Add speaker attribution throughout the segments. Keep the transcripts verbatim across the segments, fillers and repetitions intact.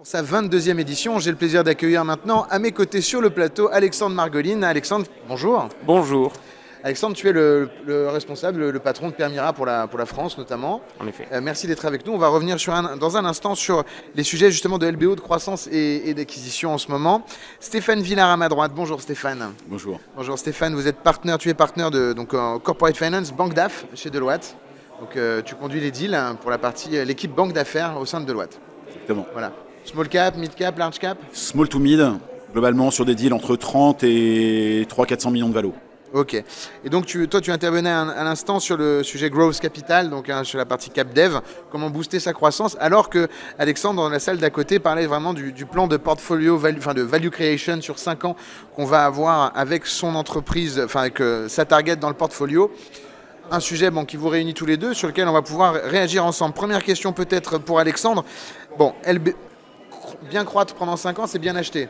Speaker 1: Pour sa vingt-deuxième édition, j'ai le plaisir d'accueillir maintenant à mes côtés sur le plateau Alexandre Margoline. Alexandre, bonjour.
Speaker 2: Bonjour.
Speaker 1: Alexandre, tu es le, le responsable, le, le patron de Permira pour la, pour la France notamment.
Speaker 2: En effet.
Speaker 1: Euh, merci d'être avec nous. On va revenir sur un, dans un instant sur les sujets justement de L B O, de croissance et, et d'acquisition en ce moment. Stéphane Villard à ma droite. Bonjour Stéphane.
Speaker 3: Bonjour.
Speaker 1: Bonjour Stéphane, vous êtes partenaire, tu es partenaire de donc, euh, Corporate Finance, Banque d'A F chez Deloitte. Donc euh, tu conduis les deals hein, pour la partie, euh, l'équipe banque d'affaires au sein de Deloitte.
Speaker 3: Exactement.
Speaker 1: Voilà. Small cap, mid cap, large cap?
Speaker 3: Small to mid, globalement sur des deals entre trente et trois cents à quatre cents millions de valo.
Speaker 1: Ok. Et donc tu, toi tu intervenais à, à l'instant sur le sujet growth capital, donc hein, sur la partie cap dev, comment booster sa croissance, alors que Alexandre dans la salle d'à côté parlait vraiment du, du plan de portfolio, value, enfin de value creation sur cinq ans qu'on va avoir avec son entreprise, enfin avec euh, sa target dans le portfolio. Un sujet bon, qui vous réunit tous les deux, sur lequel on va pouvoir réagir ensemble. Première question peut-être pour Alexandre. Bon, L B... bien croître pendant cinq ans, c'est bien acheté.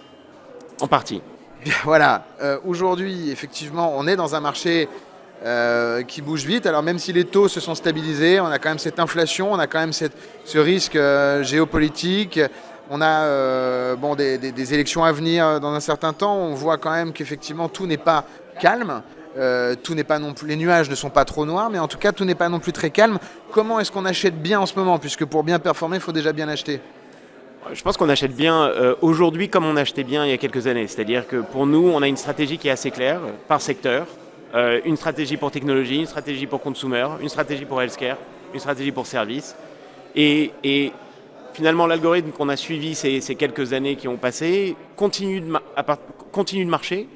Speaker 2: En partie.
Speaker 1: Voilà, euh, aujourd'hui, effectivement, on est dans un marché euh, qui bouge vite. Alors même si les taux se sont stabilisés, on a quand même cette inflation, on a quand même cette, ce risque euh, géopolitique. On a euh, bon, des, des, des élections à venir dans un certain temps. On voit quand même qu'effectivement, tout n'est pas calme. Euh, tout n'est pas non plus, les nuages ne sont pas trop noirs, mais en tout cas, tout n'est pas non plus très calme. Comment est-ce qu'on achète bien en ce moment? Puisque pour bien performer, il faut déjà bien acheter.
Speaker 2: Je pense qu'on achète bien euh, aujourd'hui comme on achetait bien il y a quelques années. C'est-à-dire que pour nous, on a une stratégie qui est assez claire euh, par secteur. Euh, une stratégie pour technologie, une stratégie pour consumer, une stratégie pour healthcare, une stratégie pour service. Et, et finalement, l'algorithme qu'on a suivi ces, ces quelques années qui ont passé continue de, continue de marcher.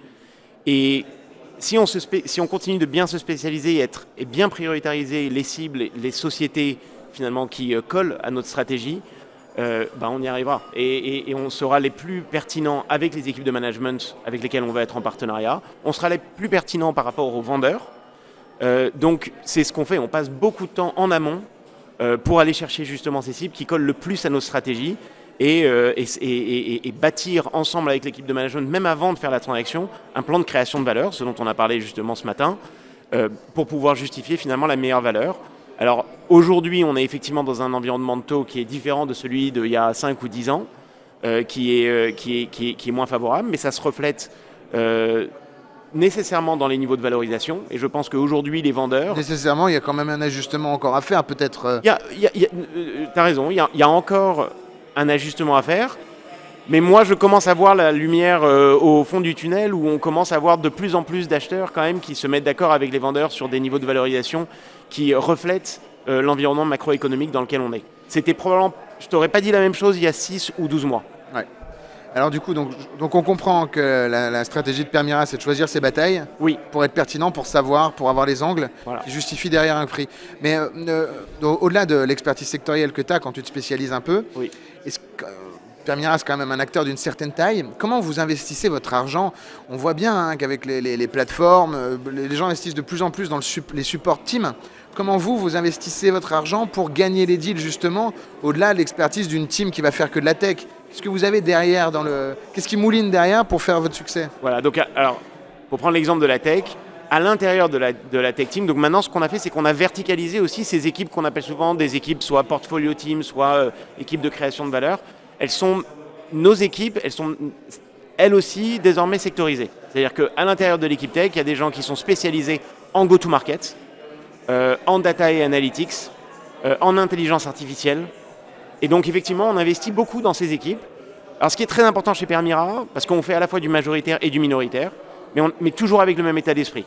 Speaker 2: Et si on, se spé si on continue de bien se spécialiser et, être, et bien prioritariser les cibles, les sociétés finalement qui euh, collent à notre stratégie, Euh, ben on y arrivera et, et, et on sera les plus pertinents avec les équipes de management avec lesquelles on va être en partenariat. On sera les plus pertinents par rapport aux vendeurs. Euh, donc c'est ce qu'on fait, on passe beaucoup de temps en amont euh, pour aller chercher justement ces cibles qui collent le plus à nos stratégies et, euh, et, et, et, et bâtir ensemble avec l'équipe de management, même avant de faire la transaction, un plan de création de valeur, ce dont on a parlé justement ce matin, euh, pour pouvoir justifier finalement la meilleure valeur. Alors aujourd'hui, on est effectivement dans un environnement de taux qui est différent de celui d'il y a cinq ou dix ans, euh, qui, est, euh, qui, est, qui, est, qui est moins favorable, mais ça se reflète euh, nécessairement dans les niveaux de valorisation. Et je pense qu'aujourd'hui, les vendeurs...
Speaker 1: Nécessairement, il y a quand même un ajustement encore à faire, peut-être. Euh...
Speaker 2: Tu as raison, il y, y a encore un ajustement à faire. Mais moi, je commence à voir la lumière euh, au fond du tunnel où on commence à voir de plus en plus d'acheteurs quand même qui se mettent d'accord avec les vendeurs sur des niveaux de valorisation qui reflètent euh, l'environnement macroéconomique dans lequel on est. C'était probablement, je t'aurais pas dit la même chose il y a six ou douze mois.
Speaker 1: Ouais. Alors du coup, donc, donc on comprend que la, la stratégie de Permira, c'est de choisir ses batailles
Speaker 2: oui.
Speaker 1: pour être pertinent, pour savoir, pour avoir les angles voilà. qui justifient derrière un prix. Mais euh, euh, au-delà de l'expertise sectorielle que tu as quand tu te spécialises un peu,
Speaker 2: oui.
Speaker 1: est-ce que, Permira, c'est quand même un acteur d'une certaine taille. Comment vous investissez votre argent? On voit bien hein, qu'avec les, les, les plateformes, les gens investissent de plus en plus dans le sup les support teams. Comment vous, vous investissez votre argent pour gagner les deals, justement, au-delà de l'expertise d'une team qui va faire que de la tech? Qu'est-ce que vous avez derrière dans le... Qu'est-ce qui mouline derrière pour faire votre succès?
Speaker 2: Voilà, donc alors, pour prendre l'exemple de la tech, à l'intérieur de la, de la tech team, donc maintenant, ce qu'on a fait, c'est qu'on a verticalisé aussi ces équipes qu'on appelle souvent des équipes soit portfolio team, soit euh, équipes de création de valeur. Elles sont, nos équipes, elles sont elles aussi désormais sectorisées. C'est-à-dire qu'à l'intérieur de l'équipe tech, il y a des gens qui sont spécialisés en go-to-market, euh, en data et analytics, euh, en intelligence artificielle. Et donc effectivement, on investit beaucoup dans ces équipes. Alors ce qui est très important chez Permira, parce qu'on fait à la fois du majoritaire et du minoritaire, mais, on, mais toujours avec le même état d'esprit.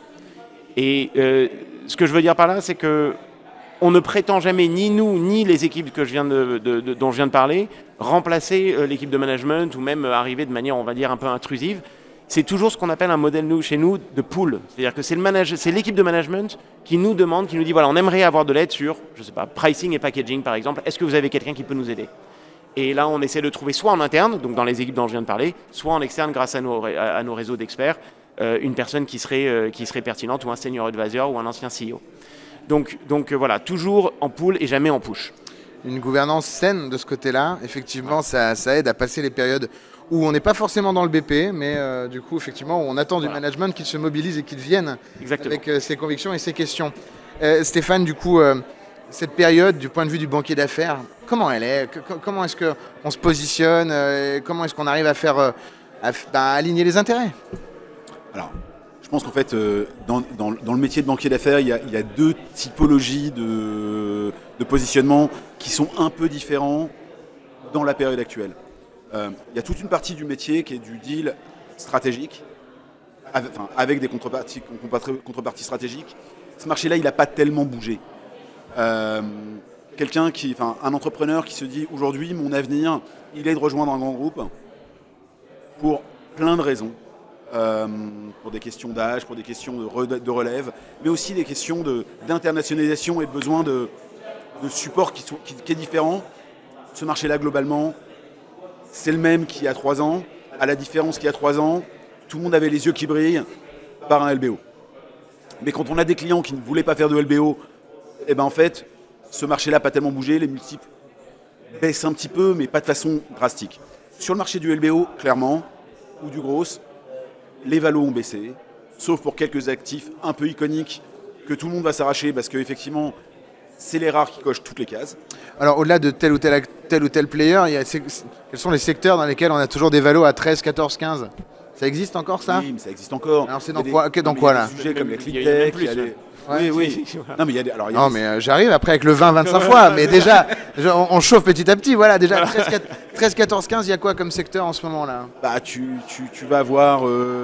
Speaker 2: Et euh, ce que je veux dire par là, c'est que on ne prétend jamais, ni nous, ni les équipes que je viens de, de, de, dont je viens de parler, remplacer euh, l'équipe de management ou même euh, arriver de manière, on va dire, un peu intrusive. C'est toujours ce qu'on appelle un modèle, nous, chez nous, de pool. C'est-à-dire que c'est l'équipe de management qui nous demande, qui nous dit, voilà, on aimerait avoir de l'aide sur, je sais pas, pricing et packaging, par exemple. Est-ce que vous avez quelqu'un qui peut nous aider? Et là, on essaie de trouver soit en interne, donc dans les équipes dont je viens de parler, soit en externe, grâce à nos, à nos réseaux d'experts, euh, une personne qui serait, euh, qui serait pertinente, ou un senior advisor, ou un ancien C E O. Donc, donc euh, voilà, toujours en pool et jamais en push.
Speaker 1: Une gouvernance saine de ce côté-là, effectivement, ça, ça aide à passer les périodes où on n'est pas forcément dans le B P, mais euh, du coup, effectivement, on attend du voilà. management qu'il se mobilise et qu'il vienne Exactement. avec euh, ses convictions et ses questions. Euh, Stéphane, du coup, euh, cette période, du point de vue du banquier d'affaires, comment elle est? Comment est-ce qu'on se positionne? Comment est-ce qu'on arrive à faire, à, à aligner les intérêts?
Speaker 3: Alors, je pense qu'en fait, euh, dans, dans, dans le métier de banquier d'affaires, il y a, il y a deux typologies de, de positionnement qui sont un peu différents dans la période actuelle. Euh, il y a toute une partie du métier qui est du deal stratégique, avec, enfin, avec des contreparties, contreparties stratégiques. Ce marché-là, il n'a pas tellement bougé. Euh, quelqu'un qui, enfin, un entrepreneur qui se dit aujourd'hui, mon avenir, il est de rejoindre un grand groupe pour plein de raisons. Euh, pour des questions d'âge, pour des questions de, re, de relève, mais aussi des questions de, d'internationalisation et de besoin de, de support qui, sont, qui, qui est différent. Ce marché-là, globalement, c'est le même qu'il y a trois ans. À la différence qu'il y a trois ans, tout le monde avait les yeux qui brillent par un L B O. Mais quand on a des clients qui ne voulaient pas faire de L B O, eh ben en fait, ce marché-là n'a pas tellement bougé, les multiples baissent un petit peu, mais pas de façon drastique. Sur le marché du L B O, clairement, ou du gros, les valos ont baissé, sauf pour quelques actifs un peu iconiques que tout le monde va s'arracher parce qu'effectivement, c'est les rares qui cochent toutes les cases.
Speaker 1: Alors, au-delà de tel ou tel, tel ou tel player, il y a, quels sont les secteurs dans lesquels on a toujours des valos à treize, quatorze, quinze? Ça existe encore, ça?
Speaker 3: Oui, mais ça existe encore.
Speaker 1: Alors, c'est dans quoi, okay, dans quoi là?
Speaker 3: Il y a des sujets comme les clean tech, il y a des...
Speaker 1: Ouais,
Speaker 3: oui, oui. Non, mais il y a des... Alors, il y a
Speaker 1: non,
Speaker 3: des...
Speaker 1: mais euh, j'arrive après avec le vingt, vingt-cinq fois, mais déjà, on, on chauffe petit à petit, voilà, déjà treize, quatorze, quinze, il y a quoi comme secteur en ce moment là?
Speaker 3: Bah, tu, tu, tu vas avoir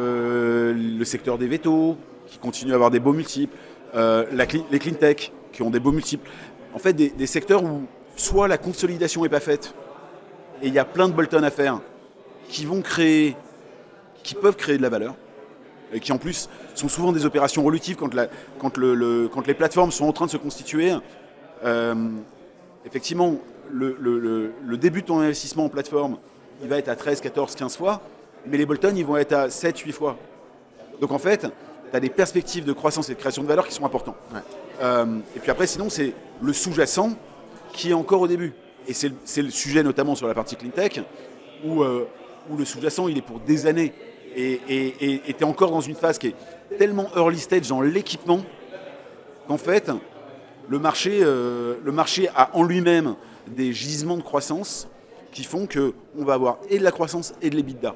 Speaker 3: euh, le secteur des vétos, qui continue à avoir des beaux multiples, euh, la, les clean tech, qui ont des beaux multiples. En fait, des, des secteurs où soit la consolidation n'est pas faite, et il y a plein de bolt-on à faire, qui vont créer, qui peuvent créer de la valeur, et qui en plus sont souvent des opérations relutives quand, la, quand, le, le, quand les plateformes sont en train de se constituer. Euh, effectivement, le, le, le début de ton investissement en plateforme, il va être à treize, quatorze, quinze fois, mais les bolt-on, ils vont être à sept, huit fois. Donc en fait, tu as des perspectives de croissance et de création de valeur qui sont importantes. Ouais. Euh, et puis après, sinon, c'est le sous-jacent qui est encore au début. Et c'est le, c'est le sujet notamment sur la partie clean tech, où, euh, où le sous-jacent, il est pour des années. Et tu es encore dans une phase qui est tellement early stage dans l'équipement qu'en fait, le marché, euh, le marché a en lui-même des gisements de croissance qui font qu'on va avoir et de la croissance et de l'EBITDA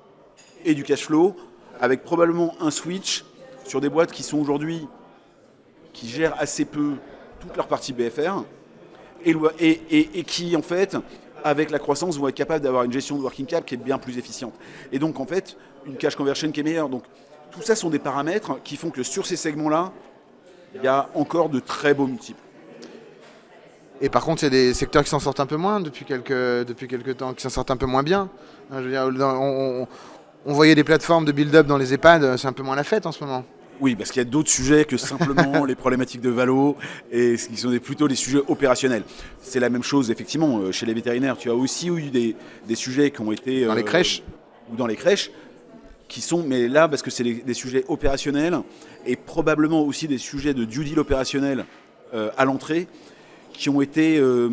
Speaker 3: et du cash flow, avec probablement un switch sur des boîtes qui sont aujourd'hui, qui gèrent assez peu toute leur partie B F R et, et, et, et qui, en fait, avec la croissance, vont être capables d'avoir une gestion de working cap qui est bien plus efficiente. Et donc, en fait, une cash conversion qui est meilleure. Donc, tout ça sont des paramètres qui font que sur ces segments-là, il y a encore de très beaux multiples.
Speaker 1: Et par contre, il y a des secteurs qui s'en sortent un peu moins depuis quelques, depuis quelques temps, qui s'en sortent un peu moins bien. Je veux dire, on, on, on voyait des plateformes de build-up dans les EHPAD, c'est un peu moins la fête en ce moment.
Speaker 3: Oui, parce qu'il y a d'autres sujets que simplement les problématiques de valo et ce qui sont des, plutôt des sujets opérationnels. C'est la même chose, effectivement, chez les vétérinaires. Tu as aussi eu des, des sujets qui ont été...
Speaker 1: Dans euh, les crèches
Speaker 3: ou dans les crèches, qui sont, mais là, parce que c'est des, des sujets opérationnels et probablement aussi des sujets de due deal opérationnel euh, à l'entrée, qui ont été euh,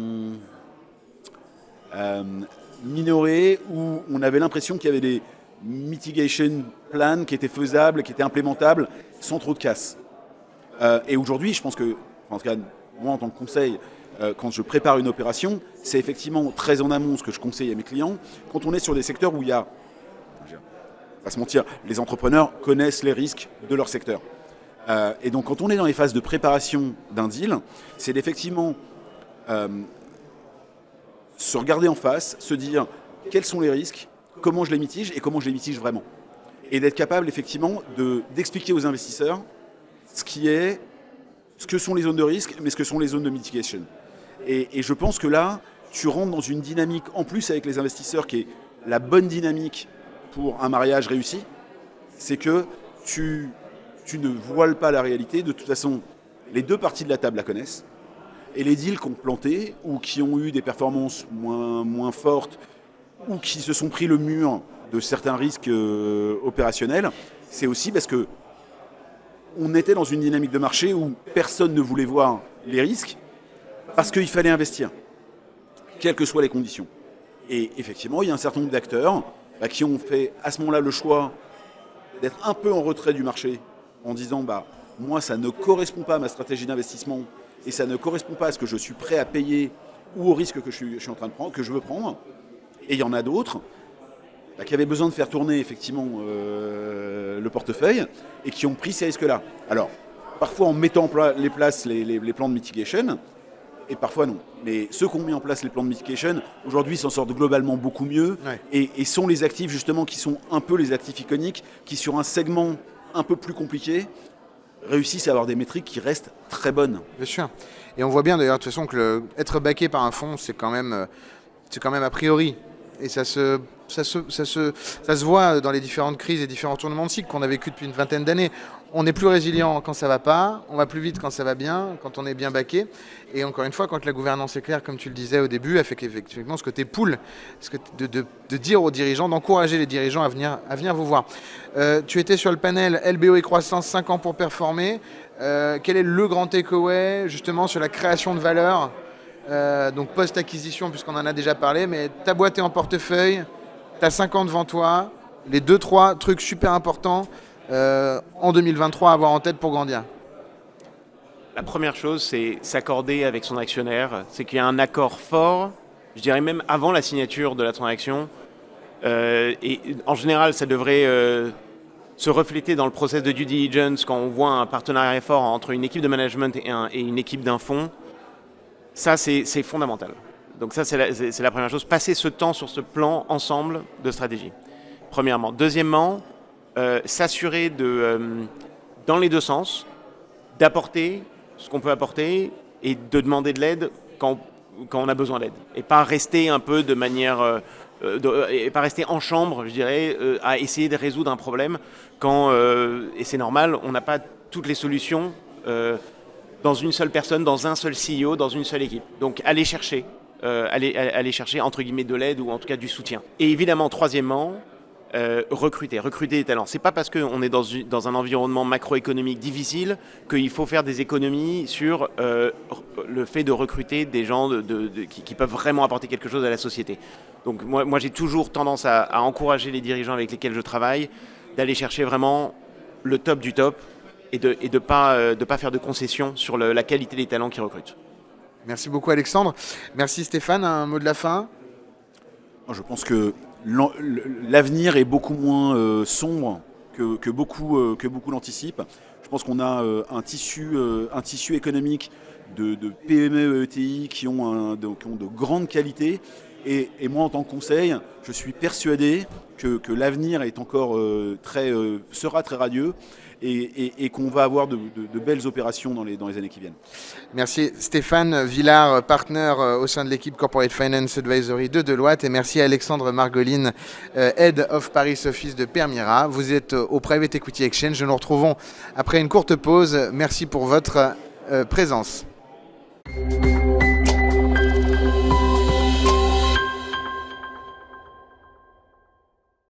Speaker 3: euh, minorés, où on avait l'impression qu'il y avait des mitigation plans qui étaient faisables, qui étaient implémentables, sans trop de casse. Euh, et aujourd'hui, je pense que, en tout cas, moi en tant que conseil, euh, quand je prépare une opération, c'est effectivement très en amont ce que je conseille à mes clients. Quand on est sur des secteurs où il y a, je vais pas se mentir, les entrepreneurs connaissent les risques de leur secteur. Euh, et donc quand on est dans les phases de préparation d'un deal, c'est d'effectivement euh, se regarder en face, se dire quels sont les risques, comment je les mitige et comment je les mitige vraiment. Et d'être capable effectivement de, d'expliquer aux investisseurs ce qui est, ce que sont les zones de risque, mais ce que sont les zones de mitigation. Et, et je pense que là, tu rentres dans une dynamique en plus avec les investisseurs qui est la bonne dynamique pour un mariage réussi. C'est que tu, tu ne voiles pas la réalité. De toute façon, les deux parties de la table la connaissent. Et les deals qui ont planté ou qui ont eu des performances moins, moins fortes ou qui se sont pris le mur de certains risques euh, opérationnels, c'est aussi parce que on était dans une dynamique de marché où personne ne voulait voir les risques parce qu'il fallait investir, quelles que soient les conditions. Et effectivement, il y a un certain nombre d'acteurs bah, qui ont fait à ce moment-là le choix d'être un peu en retrait du marché en disant bah, « moi, ça ne correspond pas à ma stratégie d'investissement et ça ne correspond pas à ce que je suis prêt à payer ou au risque que je suis, je suis en train de prendre, que je veux prendre. Et il y en a d'autres bah, qui avaient besoin de faire tourner effectivement euh, le portefeuille et qui ont pris ces risques-là. Alors, parfois en mettant en pla les places les, les, les plans de mitigation, et parfois non. Mais ceux qui ont mis en place les plans de mitigation, aujourd'hui s'en sortent globalement beaucoup mieux, ouais. et, et sont les actifs justement qui sont un peu les actifs iconiques, qui sur un segment un peu plus compliqué, réussissent à avoir des métriques qui restent très bonnes.
Speaker 1: Bien sûr. Et on voit bien d'ailleurs de toute façon que le, être backé par un fonds, c'est quand même, c'est quand même a priori. Et ça se, ça, se, ça, se, ça se voit dans les différentes crises et différents tournements de cycle qu'on a vécu depuis une vingtaine d'années. On est plus résilient quand ça ne va pas, on va plus vite quand ça va bien, quand on est bien backé. Et encore une fois, quand la gouvernance est claire, comme tu le disais au début, elle fait qu'effectivement ce côté pool, ce côté de, de, de dire aux dirigeants, d'encourager les dirigeants à venir, à venir vous voir. Euh, tu étais sur le panel L B O et croissance, cinq ans pour performer. Euh, quel est le grand takeaway justement sur la création de valeur, euh, donc post-acquisition, puisqu'on en a déjà parlé, mais ta boîte est en portefeuille, tu as cinq ans devant toi, les deux trois trucs super importants euh, en deux mille vingt-trois à avoir en tête pour grandir.
Speaker 2: La première chose, c'est s'accorder avec son actionnaire, c'est qu'il y a un accord fort, je dirais même avant la signature de la transaction, euh, et en général ça devrait euh, se refléter dans le process de due diligence quand on voit un partenariat fort entre une équipe de management et, un, et une équipe d'un fonds. Ça, c'est fondamental. Donc ça, c'est la, la première chose. Passer ce temps sur ce plan ensemble de stratégie, premièrement. Deuxièmement, euh, s'assurer de, euh, dans les deux sens, d'apporter ce qu'on peut apporter et de demander de l'aide quand, quand on a besoin d'aide. Et pas rester un peu de manière... Euh, De, et pas rester en chambre, je dirais, euh, à essayer de résoudre un problème quand, euh, et c'est normal, on n'a pas toutes les solutions euh, dans une seule personne, dans un seul C E O, dans une seule équipe. Donc aller chercher, euh, aller, aller chercher entre guillemets de l'aide ou en tout cas du soutien. Et évidemment, troisièmement, euh, recruter, recruter des talents. C'est pas parce qu'on est dans, une, dans un environnement macroéconomique difficile qu'il faut faire des économies sur euh, le fait de recruter des gens de, de, de, qui, qui peuvent vraiment apporter quelque chose à la société. Donc moi, moi j'ai toujours tendance à, à encourager les dirigeants avec lesquels je travaille d'aller chercher vraiment le top du top et de ne de pas, euh, de pas faire de concessions sur le, la qualité des talents qu'ils recrutent.
Speaker 1: Merci beaucoup Alexandre. Merci Stéphane, un mot de la fin?
Speaker 3: Je pense que l'avenir est beaucoup moins euh, sombre que, que beaucoup, euh, que beaucoup l'anticipent. Je pense qu'on a euh, un, tissu, euh, un tissu économique de, de P M E et E T I qui ont, un, de, qui ont de grandes qualités. Et, et moi, en tant que conseil, je suis persuadé que, que l'avenir est encore euh, très, euh, sera très radieux et, et, et qu'on va avoir de, de, de belles opérations dans les, dans les années qui viennent.
Speaker 1: Merci Stéphane Villard, partenaire au sein de l'équipe Corporate Finance Advisory de Deloitte, et merci Alexandre Margoline, Head of Paris Office de Permira. Vous êtes au Private Equity Exchange. Nous nous retrouvons après une courte pause. Merci pour votre présence.